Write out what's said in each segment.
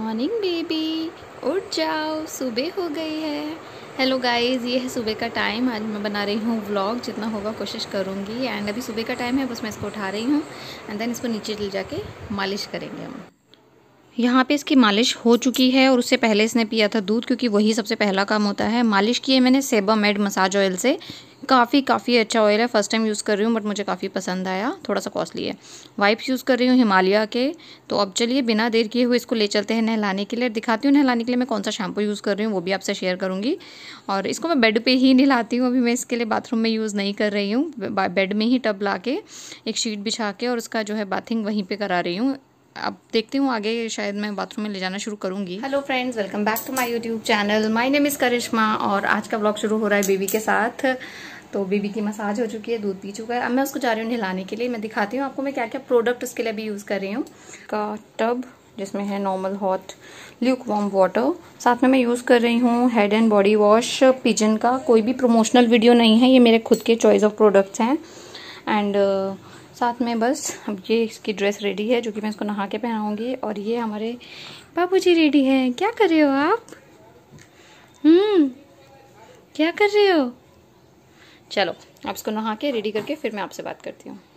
Morning baby, उठ जाओ, सुबह हो गई है। हेलो गाइस, ये है सुबह का टाइम। आज मैं बना रही हूँ व्लॉग, जितना होगा कोशिश करूँगी। एंड अभी सुबह का टाइम है, बस मैं इसको उठा रही हूँ एंड देन इसको नीचे ले जाके मालिश करेंगे हम। यहाँ पे इसकी मालिश हो चुकी है और उससे पहले इसने पिया था दूध, क्योंकि वही सबसे पहला काम होता है। मालिश की है मैंने सेबामेड मसाज ऑयल से। काफ़ी अच्छा ऑयल है, फर्स्ट टाइम यूज़ कर रही हूँ बट मुझे काफ़ी पसंद आया। थोड़ा सा कॉस्टली है। वाइप्स यूज़ कर रही हूँ हिमालय के। तो अब चलिए बिना देर किए हुए इसको ले चलते हैं नहलाने के लिए। दिखाती हूँ नहलाने के लिए मैं कौन सा शैम्पू यूज़ कर रही हूँ, वो भी आपसे शेयर करूँगी। और इसको मैं बेड पे ही नहलाती हूँ, अभी मैं इसके लिए बाथरूम में यूज़ नहीं कर रही हूँ। बेड में ही टब ला के एक शीट बिछा के और उसका जो है बाथिंग वहीं पर करा रही हूँ। अब देखती हूँ आगे, शायद मैं बाथरूम में ले जाना शुरू करूँगी। Hello friends, welcome back to my YouTube channel. My name is Karishma और आज का व्लॉग शुरू हो रहा है बेबी के साथ। तो बेबी की मसाज हो चुकी है, दूध पी चुका है। अब मैं उसको जा रही हूँ नहलाने के लिए। मैं दिखाती हूँ आपको मैं क्या क्या प्रोडक्ट उसके लिए भी यूज़ कर रही हूँ। का टब जिसमें है normal hot lukewarm water. साथ में मैं यूज़ कर रही हूँ head and body wash Pigeon का। कोई भी प्रमोशनल वीडियो नहीं है, ये मेरे खुद के चॉइस ऑफ प्रोडक्ट्स हैं। एंड साथ में बस अब ये इसकी ड्रेस रेडी है, जो कि मैं इसको नहा के पहनाऊंगी। और ये हमारे बाबूजी रेडी हैं। क्या कर रहे हो आप? क्या कर रहे हो? चलो आप इसको नहा के रेडी करके फिर मैं आपसे बात करती हूँ।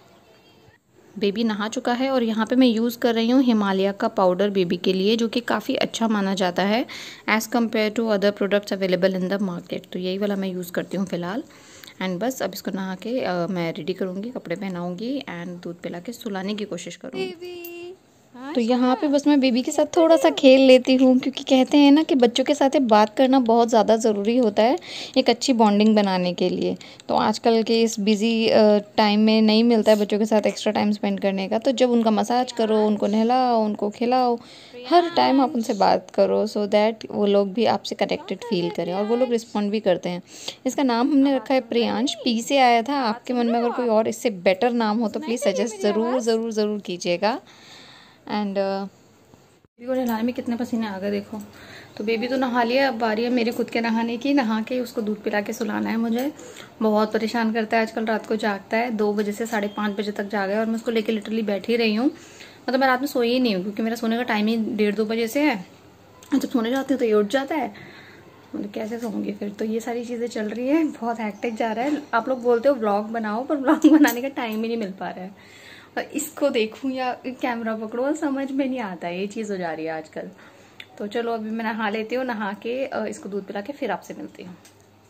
बेबी नहा चुका है और यहाँ पे मैं यूज़ कर रही हूँ हिमालय का पाउडर बेबी के लिए, जो कि काफ़ी अच्छा माना जाता है as compare to other products available in the market. तो यही वाला मैं यूज़ करती हूँ फ़िलहाल। एंड बस अब इसको नहा के मैं रेडी करूँगी, कपड़े पहनाऊँगी एंड दूध पिला के सुलाने की कोशिश करूँगी। तो यहाँ पे बस मैं बेबी के साथ थोड़ा सा खेल लेती हूँ, क्योंकि कहते हैं ना कि बच्चों के साथ बात करना बहुत ज़्यादा ज़रूरी होता है एक अच्छी बॉन्डिंग बनाने के लिए। तो आजकल के इस बिज़ी टाइम में नहीं मिलता है बच्चों के साथ एक्स्ट्रा टाइम स्पेंड करने का। तो जब उनका मसाज करो, उनको नहलाओ, उनको खिलाओ, हर टाइम आप उनसे बात करो, सो दैट वो लोग भी आपसे कनेक्टेड फील करें और वो लोग रिस्पॉन्ड भी करते हैं। इसका नाम हमने रखा है प्रियांश, पी से आया था। आपके मन में अगर कोई और इससे बेटर नाम हो तो प्लीज़ सजेस्ट ज़रूर कीजिएगा। एंड बेबी को नहलाने में कितने पसीने आ गए देखो। तो बेबी तो नहा लिया, अब बारी है मेरे खुद के नहाने की। नहा के उसको दूध पिला के सुलाना है। मुझे बहुत परेशान करता है आजकल, रात को जागता है 2 बजे से 5:30 बजे तक जागा है और मैं उसको लेके लिटरली बैठी रही हूँ। मतलब मैं रात में सोई ही नहीं हूँ, क्योंकि मेरा सोने का टाइम ही 1:30-2 बजे से है। जब सोने जाती हूँ तो ये उठ जाता है, मतलब कैसे सोऊंगी फिर। तो ये सारी चीज़ें चल रही है, बहुत हैक्टिक जा रहा है। आप लोग बोलते हो व्लॉग बनाओ, पर व्लॉग बनाने का टाइम ही नहीं मिल पा रहा है। और इसको देखूं या कैमरा पकड़ो, समझ में नहीं आता है, ये चीज़ हो जा रही है आजकल। तो चलो अभी मैं नहा लेती हूँ, नहा के इसको दूध पिला के फिर आपसे मिलती हूँ।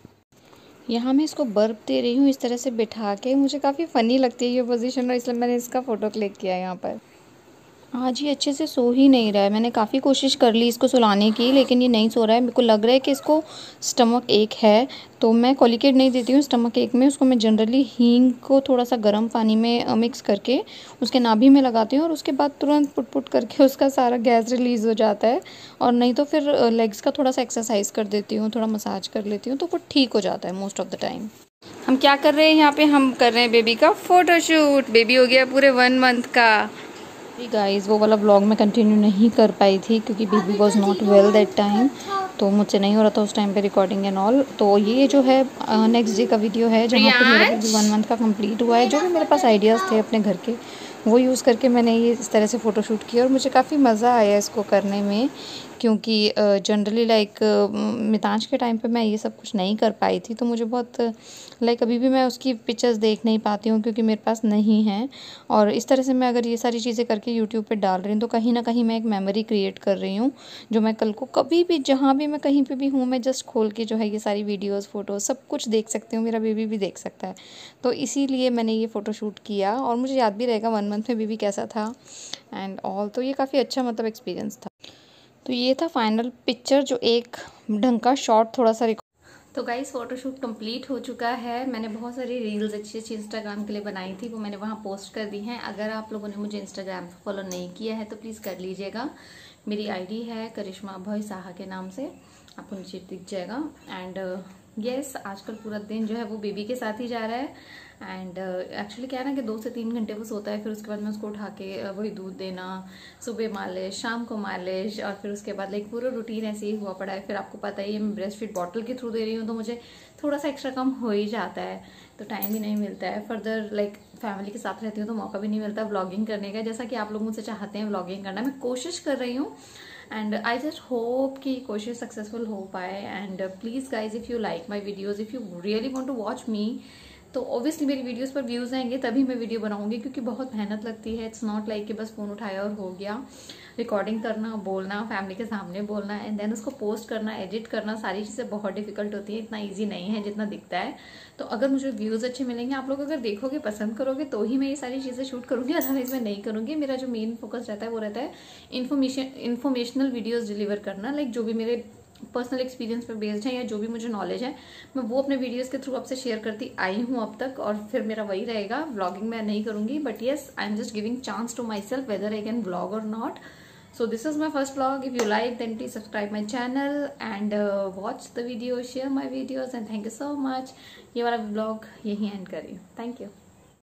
यहाँ मैं इसको बर्फ दे रही हूँ इस तरह से बिठा के। मुझे काफ़ी फ़नी लगती है ये पोजीशन, और इसलिए मैंने इसका फ़ोटो क्लिक किया यहाँ पर। आज ये अच्छे से सो ही नहीं रहा है। मैंने काफ़ी कोशिश कर ली इसको सुलाने की, लेकिन ये नहीं सो रहा है। मेरे को लग रहा है कि इसको स्टमक एक है। तो मैं कोलिकेट नहीं देती हूँ स्टमक एक में। उसको मैं जनरली हींग को थोड़ा सा गर्म पानी में मिक्स करके उसके नाभि में लगाती हूँ और उसके बाद तुरंत पुट करके उसका सारा गैस रिलीज़ हो जाता है। और नहीं तो फिर लेग्स का थोड़ा सा एक्सरसाइज कर देती हूँ, थोड़ा मसाज कर लेती हूँ, तो वो ठीक हो जाता है मोस्ट ऑफ द टाइम। हम क्या कर रहे हैं यहाँ पे? हम कर रहे हैं बेबी का फ़ोटोशूट। बेबी हो गया पूरे 1 मंथ का। गाइस वो वाला व्लॉग मैं कंटिन्यू नहीं कर पाई थी, क्योंकि baby was not well that time. तो मुझसे नहीं हो रहा था उस टाइम पे रिकॉर्डिंग एंड ऑल। तो ये जो है नेक्स्ट डे का वीडियो है, जहाँ पे मेरा बेबी 1 मंथ का कंप्लीट हुआ है। जो भी मेरे पास आइडियाज़ थे अपने घर के, वो यूज़ करके मैंने ये इस तरह से फ़ोटोशूट किया और मुझे काफ़ी मज़ा आया इसको करने में। क्योंकि जनरली लाइक मितांश के टाइम पे मैं ये सब कुछ नहीं कर पाई थी। तो मुझे बहुत लाइक अभी भी मैं उसकी पिक्चर्स देख नहीं पाती हूँ, क्योंकि मेरे पास नहीं है। और इस तरह से मैं अगर ये सारी चीज़ें करके यूट्यूब पे डाल रही हूँ, तो कहीं ना कहीं मैं एक मेमोरी क्रिएट कर रही हूँ, जो मैं कल को कभी भी जहाँ भी मैं कहीं पे भी हूँ, मैं जस्ट खोल के जो है ये सारी वीडियोस फोटोज सब कुछ देख सकती हूँ। मेरा बेबी भी देख सकता है। तो इसीलिए मैंने ये फ़ोटोशूट किया और मुझे याद भी रहेगा 1 मंथ में बेबी कैसा था एंड ऑल। तो ये काफ़ी अच्छा मतलब एक्सपीरियंस था। तो ये था फाइनल पिक्चर, जो एक ढंग का शॉट थोड़ा सा। तो गाइस फ़ोटोशूट कंप्लीट हो चुका है। मैंने बहुत सारी रील्स अच्छी इंस्टाग्राम के लिए बनाई थी, वो मैंने वहाँ पोस्ट कर दी हैं। अगर आप लोगों ने मुझे इंस्टाग्राम पर फॉलो नहीं किया है तो प्लीज़ कर लीजिएगा। मेरी आईडी है करिश्मा अभय साहा के नाम से, आपको नीचे दिख जाएगा। एंड यस, आजकल पूरा दिन जो है वो बेबी के साथ ही जा रहा है। एंड एक्चुअली क्या है ना कि 2 से 3 घंटे वो सोता है, फिर उसके बाद मैं उसको उठा के वही दूध देना, सुबह मालिश, शाम को मालिश, और फिर उसके बाद लाइक पूरा रूटीन ऐसे ही हुआ पड़ा है। फिर आपको पता ही है मैं ब्रेस्ट फीड बॉटल के थ्रू दे रही हूँ, तो मुझे थोड़ा सा एक्स्ट्रा कम हो ही जाता है। तो टाइम भी नहीं मिलता है। फर्दर लाइक फैमिली के साथ रहती हूँ तो मौका भी नहीं मिलता व्लॉगिंग करने का, जैसा कि आप लोग मुझसे चाहते हैं व्लॉगिंग करना। मैं कोशिश कर रही हूँ एंड आई जस्ट होप कि कोशिश सक्सेसफुल हो पाए। And please guys, if you like my videos, if you really want to watch me, तो ऑब्वियसली मेरी वीडियोस पर व्यूज़ आएंगे तभी मैं वीडियो बनाऊंगी, क्योंकि बहुत मेहनत लगती है। इट्स नॉट लाइक कि बस फ़ोन उठाया और हो गया। रिकॉर्डिंग करना, बोलना, फैमिली के सामने बोलना, एंड देन उसको पोस्ट करना, एडिट करना, सारी चीज़ें बहुत डिफिकल्ट होती है। इतना ईजी नहीं है जितना दिखता है। तो अगर मुझे व्यूज़ अच्छे मिलेंगे, आप लोग अगर देखोगे, पसंद करोगे, तो ही मैं ये सारी चीज़ें शूट करूँगी, अदरवाइज मैं नहीं करूँगी। मेरा जो मेन फोकस रहता है वो रहता है इन्फॉर्मेशनल वीडियोज़ डिलीवर करना, लाइक जो भी मेरे पर्सनल एक्सपीरियंस पे बेस्ड है या जो भी मुझे नॉलेज है, मैं वो अपने वीडियोस के थ्रू आपसे शेयर करती आई हूँ अब तक, और फिर मेरा वही रहेगा। व्लॉगिंग मैं नहीं करूंगी, but yes, I am just giving chance to myself whether I can vlog और not. So this is my first vlog. If you like, then please subscribe my channel and watch the video, share my videos, and thank you so much. ये वाला vlog यहीं end कर रही हूँ. Thank you.